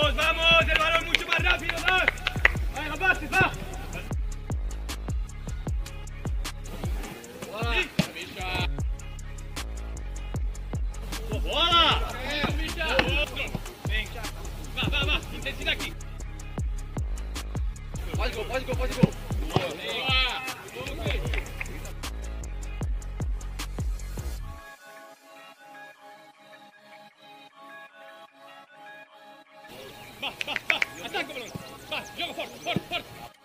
Vamos, vamos, el balón mucho más rápido, ¿no? Venga, pase, va. Bola! Vem, vai, intensidade aqui. Pode gol, pode gol, pode gol. Boa! Vai, ataca, Bruno. Vai, joga forte, forte, forte.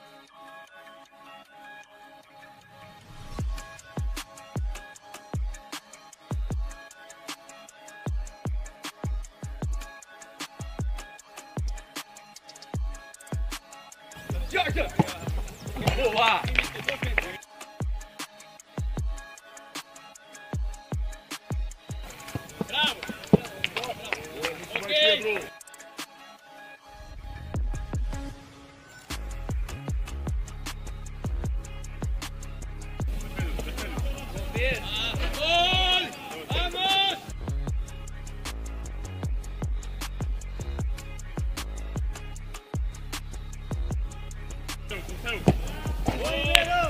Joga! Boa! Bravo! Ok! ¡Gol! ¡Vamos! ¡Gol!